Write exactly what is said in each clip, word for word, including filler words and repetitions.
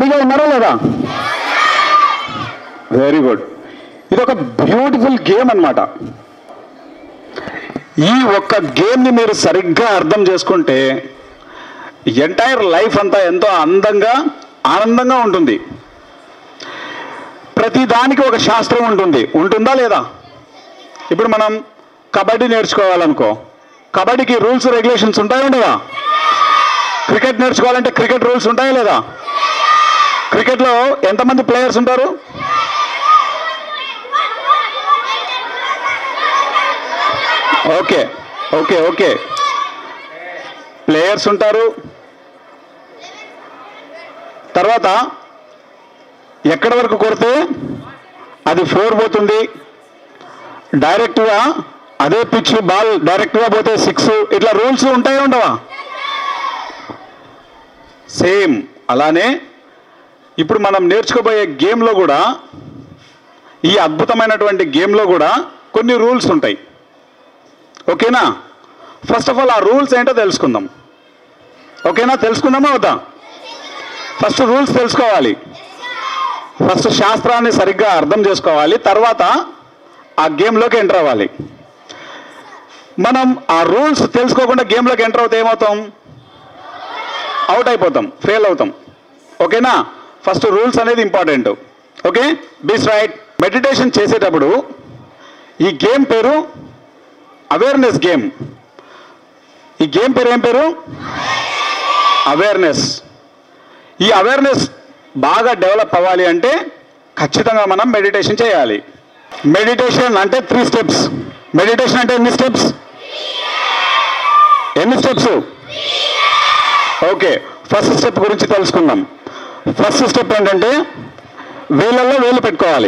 రెడీగా ఉన్నారా లేదా? Very good. ఇది ఒక బ్యూటిఫుల్ గేమ్ అన్నమాట. ఈ ఒక్క గేమ్ని మీరు సరిగ్గా అర్థం చేసుకుంటే ఎంటైర్ లైఫ్ అంతా ఎంతో అందంగా ఆనందంగా ఉంటుంది. ప్రతి దానికి ఒక శాస్త్రం ఉంటుంది, ఉంటుందా లేదా? ఇప్పుడు మనం కబడ్డీ నేర్చుకోవాలనుకో, కబడ్డీకి రూల్స్ రెగ్యులేషన్స్ ఉంటాయా ఉండవా? క్రికెట్ నేర్చుకోవాలంటే క్రికెట్ రూల్స్ ఉంటాయా లేదా? క్రికెట్లో ఎంతమంది ప్లేయర్స్ ఉంటారు? ఓకే ఓకే ఓకే ప్లేయర్స్ ఉంటారు. తర్వాత ఎక్కడి వరకు కొడితే అది ఫోర్ పోతుంది, డైరెక్ట్గా అదే పిచ్ బాల్ డైరెక్ట్గా పోతే సిక్స్, ఇట్లా రూల్స్ ఉంటాయా ఉండవా? సేమ్ అలానే ఇప్పుడు మనం నేర్చుకోబోయే గేమ్లో కూడా, ఈ అద్భుతమైనటువంటి గేమ్లో కూడా కొన్ని రూల్స్ ఉంటాయి. ఓకేనా? ఫస్ట్ ఆఫ్ ఆల్ ఆ రూల్స్ ఏంటో తెలుసుకుందాం. ఓకేనా? తెలుసుకుందామా వద్దా? ఫస్ట్ రూల్స్ తెలుసుకోవాలి, ఫస్ట్ శాస్త్రాన్ని సరిగ్గా అర్థం చేసుకోవాలి, తర్వాత ఆ గేమ్లోకి ఎంటర్ అవ్వాలి. మనం ఆ రూల్స్ తెలుసుకోకుండా గేమ్లోకి ఎంటర్ అవుతే ఏమవుతాం? అవుట్ అయిపోతాం, ఫెయిల్ అవుతాం. ఓకేనా? ఫస్ట్ రూల్స్ అనేది ఇంపార్టెంట్. ఓకే, బీస్ రైట్. మెడిటేషన్ చేసేటప్పుడు ఈ గేమ్ పేరు అవేర్నెస్ గేమ్. ఈ గేమ్ పేరు ఏం పేరు? అవేర్నెస్. ఈ అవేర్నెస్ బాగా డెవలప్ అవ్వాలి అంటే ఖచ్చితంగా మనం మెడిటేషన్ చేయాలి. మెడిటేషన్ అంటే త్రీ స్టెప్స్. మెడిటేషన్ అంటే ఎన్ని స్టెప్స్? ఎన్ని స్టెప్స్? ఓకే, ఫస్ట్ స్టెప్ గురించి తెలుసుకుందాం. ఫస్ట్ స్టెప్ ఏంటంటే వేళ్ళల్లో వేలు పెట్టుకోవాలి,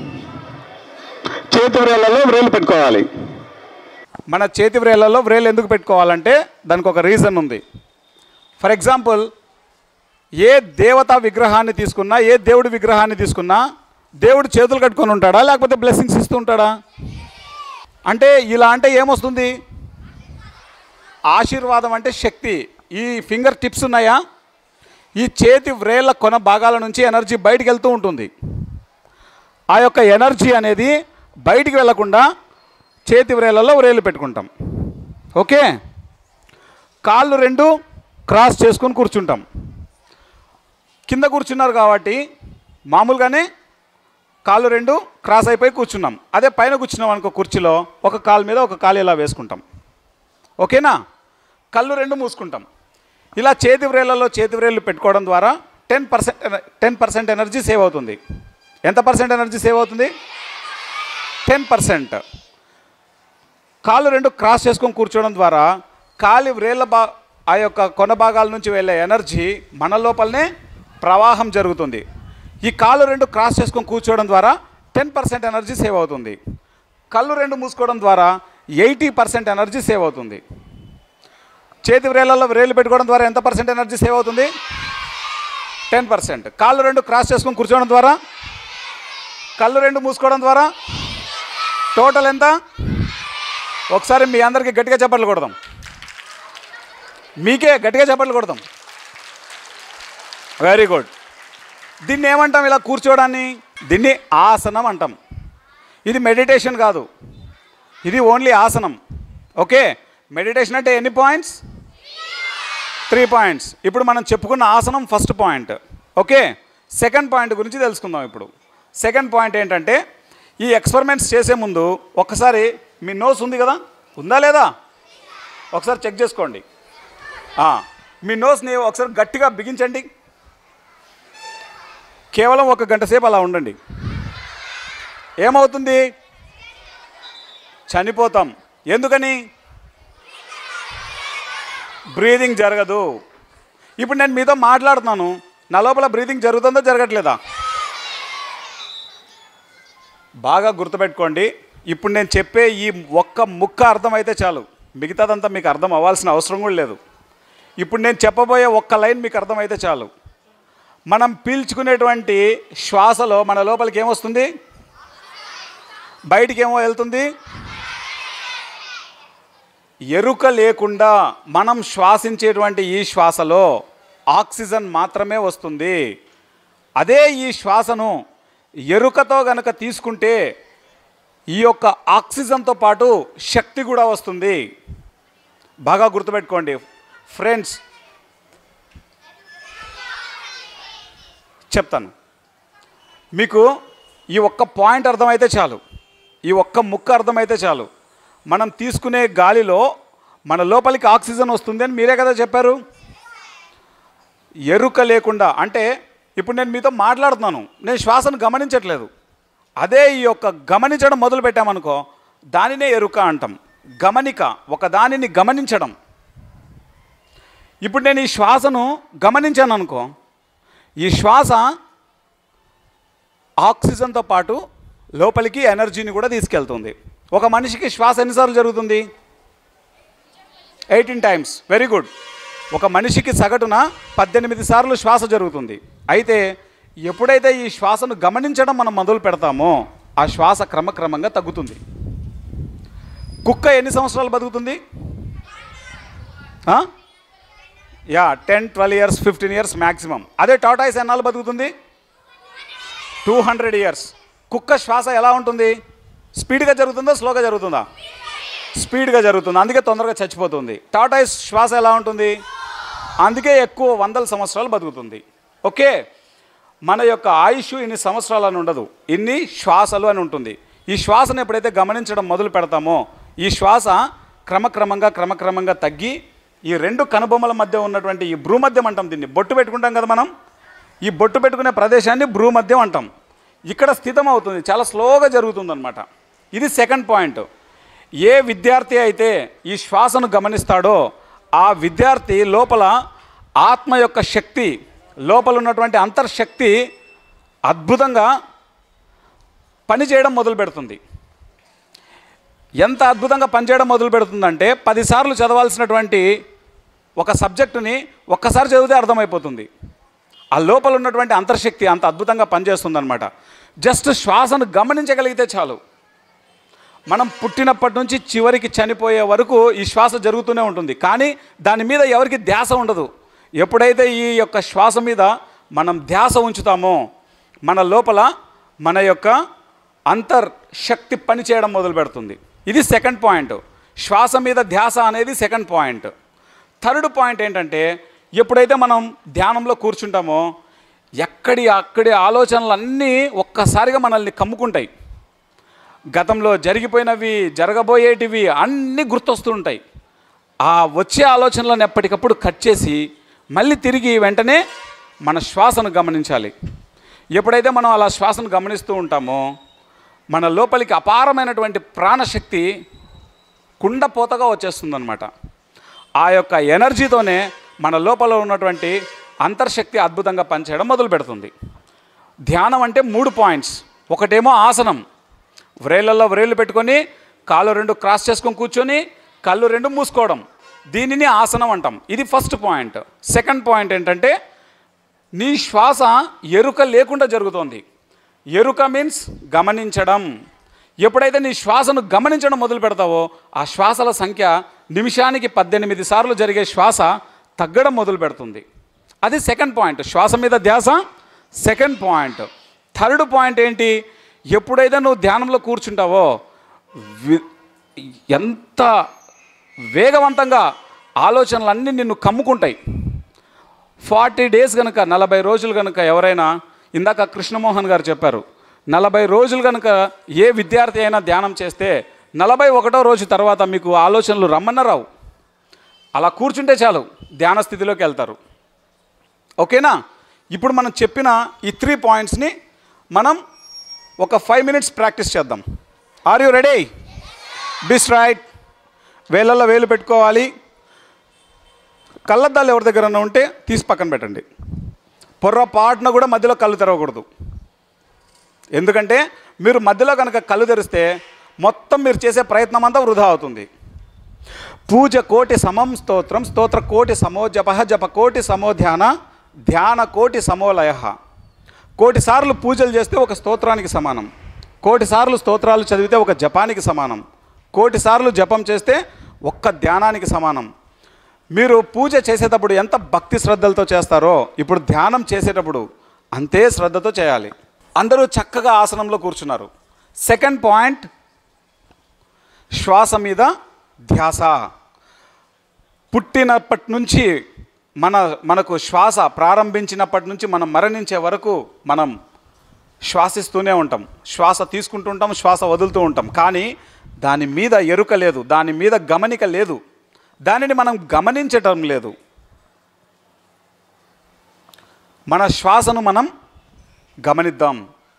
చేతి వ్రేళ్ళలో వ్రేలు పెట్టుకోవాలి. మన చేతి వ్రేళ్ళలో వ్రేలు ఎందుకు పెట్టుకోవాలంటే దానికి ఒక రీజన్ ఉంది. ఫర్ ఎగ్జాంపుల్, ఏ దేవతా విగ్రహాన్ని తీసుకున్నా, ఏ దేవుడి విగ్రహాన్ని తీసుకున్నా దేవుడు చేతులు కట్టుకొని ఉంటాడా లేకపోతే బ్లెస్సింగ్స్ ఇస్తూ ఉంటాడా? అంటే ఇలా అంటే ఏమొస్తుంది? ఆశీర్వాదం అంటే శక్తి. ఈ ఫింగర్ టిప్స్ ఉన్నాయా, ఈ చేతి వ్రేళ్ళ కొన భాగాల నుంచి ఎనర్జీ బయటికి వెళ్తూ ఉంటుంది. ఆ యొక్క ఎనర్జీ అనేది బయటికి వెళ్లకుండా చేతి వ్రేళ్ళలో వ్రేలు పెట్టుకుంటాం. ఓకే, కాళ్ళు రెండు క్రాస్ చేసుకొని కూర్చుంటాం. కింద కూర్చున్నారు కాబట్టి మామూలుగానే కాళ్ళు రెండు క్రాస్ అయిపోయి కూర్చున్నాం. అదే పైన కూర్చున్నాం అనుకో, కుర్చీలో ఒక కాలు మీద ఒక కాలు ఇలా వేసుకుంటాం. ఓకేనా? కళ్ళు రెండు మూసుకుంటాం. ఇలా చేతి వ్రేళ్ళలో చేతి వ్రేళ్ళు పెట్టుకోవడం ద్వారా ten percent ten percent energy save అవుతుంది. ఎంత పర్సెంట్ ఎనర్జీ సేవ్ అవుతుంది? Ten percent. కాళ్ళు రెండు క్రాస్ చేసుకొని కూర్చోవడం ద్వారా కాలి వ్రేళ్ళ బా ఆ యొక్క కొన భాగాల నుంచి వెళ్ళే ఎనర్జీ మన లోపలనే ప్రవాహం జరుగుతుంది. ఈ కాళ్ళు రెండు క్రాస్ చేసుకొని కూర్చోవడం ద్వారా టెన్ పర్సెంట్ ఎనర్జీ సేవ్ అవుతుంది. కళ్ళు రెండు మూసుకోవడం ద్వారా ఎయిటీ పర్సెంట్ ఎనర్జీ సేవ్ అవుతుంది. చేతి వ్రేళ్ళలో వ్రేళ్ళు పెట్టుకోవడం ద్వారా ఎంత పర్సెంట్ ఎనర్జీ సేవ్ అవుతుంది? Ten percent. కాళ్ళు రెండు క్రాస్ చేసుకొని కూర్చోవడం ద్వారా, కళ్ళు రెండు మూసుకోవడం ద్వారా టోటల్ ఎంత? ఒకసారి మీ అందరికీ గట్టిగా చప్పట్లు కొడదాం. మీకే గట్టిగా చప్పట్లు కొడదాం. Very good. దీన్ని ఏమంటాం? ఇలా కూర్చోవడాన్ని దీన్ని ఆసనం అంటాం. ఇది మెడిటేషన్ కాదు, ఇది ఓన్లీ ఆసనం. ఓకే, మెడిటేషన్ అంటే ఎన్ని పాయింట్స్? Three points. ఇప్పుడు మనం చెప్పుకున్న ఆసనం first point. Okay, second point గురించి తెలుసుకుందాం. ఇప్పుడు సెకండ్ పాయింట్ ఏంటంటే, ఈ ఎక్స్పెరిమెంట్స్ చేసే ముందు ఒక్కసారి మీ నోస్ ఉంది కదా, ఉందా లేదా ఒకసారి చెక్ చేసుకోండి. మీ నోస్ని ఒకసారి గట్టిగా బిగించండి. కేవలం ఒక గంట సేపు అలా ఉండండి. ఏమవుతుంది? చనిపోతాం. ఎందుకని? బ్రీదింగ్ జరగదు. ఇప్పుడు నేను మీతో మాట్లాడుతున్నాను, నా లోపల బ్రీదింగ్ జరుగుతుందో జరగట్లేదా? బాగా గుర్తుపెట్టుకోండి. ఇప్పుడు నేను చెప్పే ఈ ఒక్క ముక్క అర్థమైతే చాలు, మిగతాదంతా మీకు అర్థం అవ్వాల్సిన అవసరం కూడా లేదు. ఇప్పుడు నేను చెప్పబోయే ఒక్క లైన్ మీకు అర్థమైతే చాలు. మనం పీల్చుకునేటువంటి శ్వాసలో మన లోపలికి ఏమొస్తుంది? బయటికి ఏమో వెళ్తుంది? ఎరుక లేకుండా మనం శ్వాసించేటువంటి ఈ శ్వాసలో ఆక్సిజన్ మాత్రమే వస్తుంది. అదే ఈ శ్వాసను ఎరుకతో గనక తీసుకుంటే ఈ యొక్క ఆక్సిజన్తో పాటు శక్తి కూడా వస్తుంది. బాగా గుర్తుపెట్టుకోండి ఫ్రెండ్స్. చెప్తాను మీకు, ఈ ఒక్క పాయింట్ అర్థమైతే చాలు, ఈ ఒక్క ముక్క అర్థమైతే చాలు. మనం తీసుకునే గాలిలో మన లోపలికి ఆక్సిజన్ వస్తుంది అని మీరే కదా చెప్పారు. ఎరుక లేకుండా అంటే ఇప్పుడు నేను మీతో మాట్లాడుతున్నాను, నేను శ్వాసను గమనించట్లేదు. అదే ఈ యొక్క గమనించడం మొదలు పెట్టామనుకో, దానినే ఎరుక అంటాం. గమనిక, ఒక దానిని గమనించడం. ఇప్పుడు నేను ఈ శ్వాసను గమనించాను అనుకో, ఈ శ్వాస ఆక్సిజన్తో పాటు లోపలికి ఎనర్జీని కూడా తీసుకెళ్తుంది. ఒక మనిషికి శ్వాస ఎన్నిసార్లు జరుగుతుంది? Eighteen times. Very good. ఒక మనిషికి సగటున పద్దెనిమిది సార్లు శ్వాస జరుగుతుంది. అయితే ఎప్పుడైతే ఈ శ్వాసను గమనించడం మనం మొదలు పెడతామో ఆ శ్వాస క్రమక్రమంగా తగ్గుతుంది. కుక్క ఎన్ని సంవత్సరాలు బతుకుతుంది? Yeah ten twelve years fifteen years maximum. అదే టాటాయిస్ ఎన్నాళ్ళు బతుకుతుంది? Two hundred years. కుక్క శ్వాస ఎలా ఉంటుంది? స్పీడ్గా జరుగుతుందా స్లోగా జరుగుతుందా? స్పీడ్గా జరుగుతుంది, అందుకే తొందరగా చచ్చిపోతుంది. టాటాయిస్ శ్వాస ఎలా ఉంటుంది? అందుకే ఎక్కువ వందల సంవత్సరాలు బతుకుతుంది. ఓకే, మన యొక్క ఆయుష్ ఇన్ని సంవత్సరాలు అని ఉండదు, ఇన్ని శ్వాసలు అని ఉంటుంది. ఈ శ్వాసను ఎప్పుడైతే గమనించడం మొదలు పెడతామో ఈ శ్వాస క్రమక్రమంగా క్రమక్రమంగా తగ్గి ఈ రెండు కనుబొమ్మల మధ్య ఉన్నటువంటి ఈ భ్రూమధ్యం అంటాం. దీన్ని బొట్టు పెట్టుకుంటాం కదా మనం, ఈ బొట్టు పెట్టుకునే ప్రదేశాన్ని భ్రూమధ్యం అంటాం. ఇక్కడ స్థితం అవుతుంది, చాలా స్లోగా జరుగుతుందన్నమాట. ఇది సెకండ్ పాయింట్. ఏ విద్యార్థి అయితే ఈ శ్వాసను గమనిస్తాడో ఆ విద్యార్థి లోపల ఆత్మ యొక్క శక్తి, లోపల ఉన్నటువంటి అంతర్శక్తి అద్భుతంగా పనిచేయడం మొదలు పెడుతుంది. ఎంత అద్భుతంగా పనిచేయడం మొదలు పెడుతుందంటే పదిసార్లు చదవాల్సినటువంటి ఒక సబ్జెక్టుని ఒక్కసారి చదివితే అర్థమైపోతుంది. ఆ లోపల ఉన్నటువంటి అంతర్శక్తి అంత అద్భుతంగా పనిచేస్తుందన్నమాట. జస్ట్ శ్వాసను గమనించగలిగితే చాలు. మనం పుట్టినప్పటి నుంచి చివరికి చనిపోయే వరకు ఈ శ్వాస జరుగుతూనే ఉంటుంది, కానీ దాని మీద ఎవరికి ధ్యాస ఉండదు. ఎప్పుడైతే ఈ యొక్క శ్వాస మీద మనం ధ్యాస ఉంచుతామో మన లోపల మన యొక్క అంతర్శక్తి పనిచేయడం మొదలు పెడుతుంది. ఇది సెకండ్ పాయింట్. శ్వాస మీద ధ్యాస అనేది సెకండ్ పాయింట్. థర్డ్ పాయింట్ ఏంటంటే ఎప్పుడైతే మనం ధ్యానంలో కూర్చుంటామో ఎక్కడి అక్కడి ఆలోచనలన్నీ ఒక్కసారిగా మనల్ని కమ్ముకుంటాయి. గతంలో జరిగిపోయినవి, జరగబోయేటివి అన్నీ గుర్తొస్తుంటాయి. ఆ వచ్చే ఆలోచనలను ఎప్పటికప్పుడు కట్ చేసి మళ్ళీ తిరిగి వెంటనే మన శ్వాసను గమనించాలి. ఎప్పుడైతే మనం అలా శ్వాసను గమనిస్తూ ఉంటామో మన లోపలికి అపారమైనటువంటి ప్రాణశక్తి కుండపోతగా వచ్చేస్తుందన్నమాట. ఆ యొక్క ఎనర్జీతోనే మన లోపల ఉన్నటువంటి అంతర్శక్తి అద్భుతంగా పనిచేయడం మొదలు పెడుతుంది. ధ్యానం అంటే మూడు పాయింట్స్. ఒకటేమో ఆసనం, వ్రేళ్ళల్లో వ్రేళ్ళు పెట్టుకొని కాళ్ళు రెండు క్రాస్ చేసుకొని కూర్చొని కళ్ళు రెండు మూసుకోవడం, దీనిని ఆసనం అంటాం. ఇది ఫస్ట్ పాయింట్. సెకండ్ పాయింట్ ఏంటంటే నీ శ్వాస ఎరుక లేకుండా జరుగుతోంది. ఎరుక మీన్స్ గమనించడం. ఎప్పుడైతే నీ శ్వాసను గమనించడం మొదలు పెడతావో ఆ శ్వాసల సంఖ్య నిమిషానికి పద్దెనిమిది సార్లు జరిగే శ్వాస తగ్గడం మొదలు పెడుతుంది. అది సెకండ్ పాయింట్, శ్వాస మీద ధ్యాస. Second point. థర్డ్ పాయింట్ ఏంటి? ఎప్పుడైతే నువ్వు ధ్యానంలో కూర్చుంటావో ఎంత వేగవంతంగా ఆలోచనలన్నీ నిన్ను కమ్ముకుంటాయి. ఫార్టీ డేస్ కనుక, నలభై రోజులు కనుక ఎవరైనా, ఇందాక కృష్ణమోహన్ గారు చెప్పారు, నలభై రోజులు కనుక ఏ విద్యార్థి అయినా ధ్యానం చేస్తే నలభై ఒకటో రోజు తర్వాత మీకు ఆలోచనలు రమ్మన్న రావు. అలా కూర్చుంటే చాలు ధ్యాన స్థితిలోకి వెళ్తారు. ఓకేనా? ఇప్పుడు మనం చెప్పిన ఈ త్రీ పాయింట్స్ని మనం ఒక ఫైవ్ మినిట్స్ ప్రాక్టీస్ చేద్దాం. Are you ready? బిస్ రైట్. వేళ్ళల్లో వేలు పెట్టుకోవాలి. కళ్ళద్దాలు ఎవరి దగ్గర ఉంటే తీసి పక్కన పెట్టండి. పొర్రపాటున కూడా మధ్యలో కళ్ళు తెరవకూడదు. ఎందుకంటే మీరు మధ్యలో కనుక కళ్ళు తెరిస్తే మొత్తం మీరు చేసే ప్రయత్నం అంతా వృధా అవుతుంది. పూజ కోటి సమం స్తోత్రం, స్తోత్ర కోటి సమో జప, జప కోటి సమో ధ్యాన, ధ్యాన కోటి సమోలయ. కోటి సార్లు పూజలు చేస్తే ఒక స్తోత్రానికి సమానం. కోటి సార్లు స్తోత్రాలు చదివితే ఒక జపానికి సమానం. కోటి సార్లు జపం చేస్తే ఒక్క ధ్యానానికి సమానం. మీరు పూజ చేసేటప్పుడు ఎంత భక్తి శ్రద్ధలతో చేస్తారో ఇప్పుడు ధ్యానం చేసేటప్పుడు అంతే శ్రద్ధతో చేయాలి. అందరూ చక్కగా ఆసనంలో కూర్చున్నారు. సెకండ్ పాయింట్, శ్వాస మీద ధ్యాస. పుట్టినప్పటి నుంచి మన మనకు శ్వాస ప్రారంభించినప్పటి నుంచి మనం మరణించే వరకు మనం శ్వాసిస్తూనే ఉంటాం. శ్వాస తీసుకుంటూ ఉంటాం, శ్వాస వదులుతూ ఉంటాం. కానీ దాని మీద ఎరుక లేదు, దాని మీద గమనిక లేదు, దానిని మనం గమనించటం లేదు. మన శ్వాసను మనం గమనిద్దాం.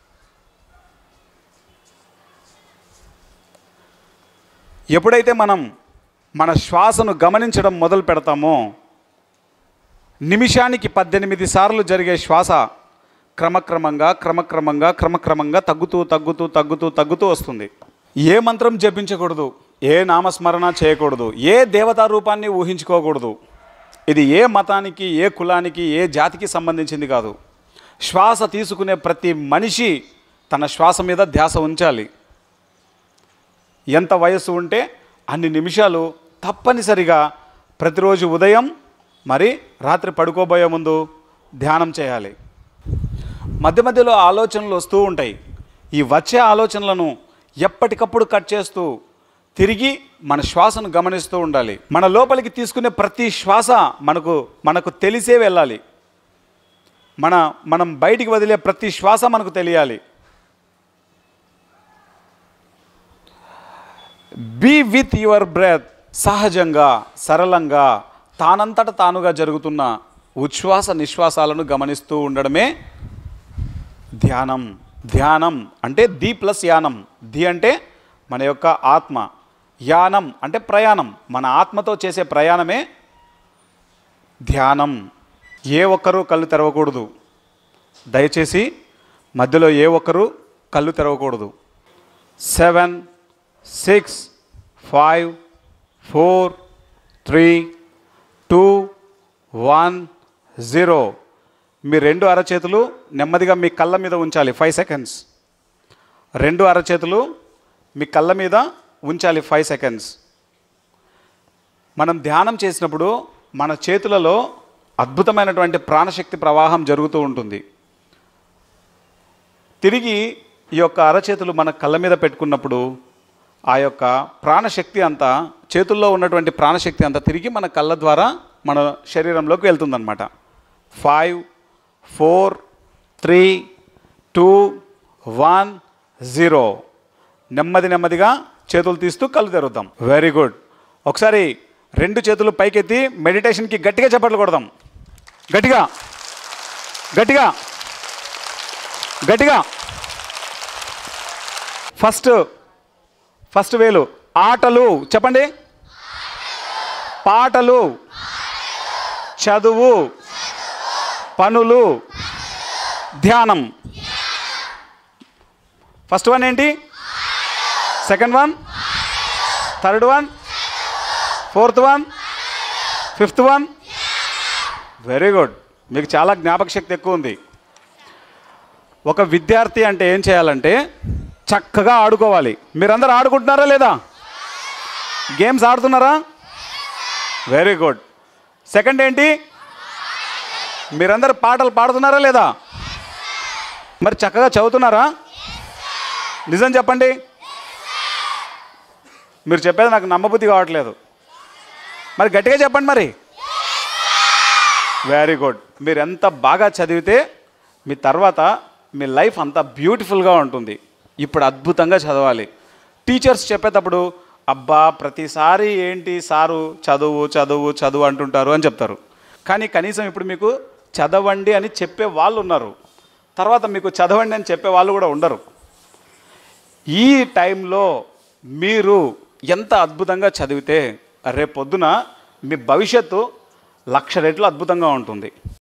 ఎప్పుడైతే మనం మన శ్వాసను గమనించడం మొదలు పెడతామో, నిమిషానికి పద్దెనిమిది సార్లు జరిగే శ్వాస క్రమక్రమంగా క్రమక్రమంగా క్రమక్రమంగా తగ్గుతూ తగ్గుతూ తగ్గుతూ తగ్గుతూ వస్తుంది. ఏ మంత్రం జపించకూడదు, ఏ నామస్మరణ చేయకూడదు, ఏ దేవతా రూపాన్ని ఊహించుకోకూడదు. ఇది ఏ మతానికి, ఏ కులానికి, ఏ జాతికి సంబంధించింది కాదు. శ్వాస తీసుకునే ప్రతి మనిషి తన శ్వాస మీద ధ్యాస ఉంచాలి. ఎంత వయస్సు ఉంటే అన్ని నిమిషాలు తప్పనిసరిగా ప్రతిరోజు ఉదయం మరి రాత్రి పడుకోబోయే ముందు ధ్యానం చేయాలి. మధ్య మధ్యలో ఆలోచనలు వస్తూ ఉంటాయి. ఈ వచ్చే ఆలోచనలను ఎప్పటికప్పుడు కట్ చేస్తూ తిరిగి మన శ్వాసను గమనిస్తూ ఉండాలి. మన లోపలికి తీసుకునే ప్రతి శ్వాస మనకు మనకు తెలిసే వెళ్ళాలి. మన మనం బయటికి వదిలే ప్రతి శ్వాస మనకు తెలియాలి. Be with your breath. సహజంగా, సరళంగా, తానంతట తానుగా జరుగుతున్న ఉచ్ఛ్వాస నిశ్వాసాలను గమనిస్తూ ఉండడమే ధ్యానం. ధ్యానం అంటే ది ప్లస్ యానం. ది అంటే మన యొక్క ఆత్మ, యానం అంటే ప్రయాణం. మన ఆత్మతో చేసే ప్రయాణమే ధ్యానం. ఏ ఒక్కరూ కళ్ళు తెరవకూడదు. దయచేసి మధ్యలో ఏ ఒక్కరూ కళ్ళు తెరవకూడదు. Seven six five four three two one zero. మీ రెండు అరచేతులు నెమ్మదిగా మీ కళ్ళ మీద ఉంచాలి. Five seconds. రెండు అరచేతులు మీ కళ్ళ మీద ఉంచాలి ఫైవ్ సెకండ్స్. మనం ధ్యానం చేసినప్పుడు మన చేతులలో అద్భుతమైనటువంటి ప్రాణశక్తి ప్రవాహం జరుగుతూ ఉంటుంది. తిరిగి ఈ యొక్క అరచేతులు మన కళ్ళ మీద పెట్టుకున్నప్పుడు ఆ యొక్క ప్రాణశక్తి అంతా, చేతుల్లో ఉన్నటువంటి ప్రాణశక్తి అంతా తిరిగి మన కళ్ళ ద్వారా మన శరీరంలోకి వెళ్తుందన్నమాట. Five four three two one zero. నెమ్మది నెమ్మదిగా చేతులు తీస్తూ కళ్ళు తెరుద్దాం. Very good. ఒకసారి రెండు చేతులు పైకెత్తి మెడిటేషన్కి గట్టిగా చప్పట్లు కొడదాం. గట్టిగా గట్టిగా గట్టిగా. ఫస్ట్ ఫస్ట్ వేలు ఆటలు చెప్పండి, పాటలు, చదువు, పనులు, ధ్యానం. ఫస్ట్ వన్ ఏంటి? Second one, third one, fourth one, fifth one. Very good. మీకు చాలా జ్ఞాపక శక్తి ఎక్కువ ఉంది. ఒక విద్యార్థి అంటే ఏం చేయాలంటే చక్కగా ఆడుకోవాలి. మీరందరూ ఆడుకుంటున్నారా లేదా? గేమ్స్ ఆడుతున్నారా? Very good. సెకండ్ ఏంటి? మీరందరూ పాటలు పాడుతున్నారా లేదా? మరి చక్కగా చదువుతున్నారా? నిజం చెప్పండి. మీరు చెప్పేది నాకు నమ్మబుద్ధి కావట్లేదు. మరి గట్టిగా చెప్పండి మరి. Very good. మీరు ఎంత బాగా చదివితే మీ తర్వాత మీ లైఫ్ అంతా బ్యూటిఫుల్గా ఉంటుంది. ఇప్పుడు అద్భుతంగా చదవాలి. టీచర్స్ చెప్పేటప్పుడు అబ్బా ప్రతిసారి ఏంటి సారు చదువు చదువు చదువు అంటుంటారు అని చెప్తారు. కానీ కనీసం ఇప్పుడు మీకు చదవండి అని చెప్పే వాళ్ళు ఉన్నారు. తర్వాత మీకు చదవండి అని చెప్పే వాళ్ళు కూడా ఉండరు. ఈ టైంలో మీరు ఎంత అద్భుతంగా చదివితే రేపొద్దున మీ భవిష్యత్తు లక్ష రెట్లు అద్భుతంగా ఉంటుంది.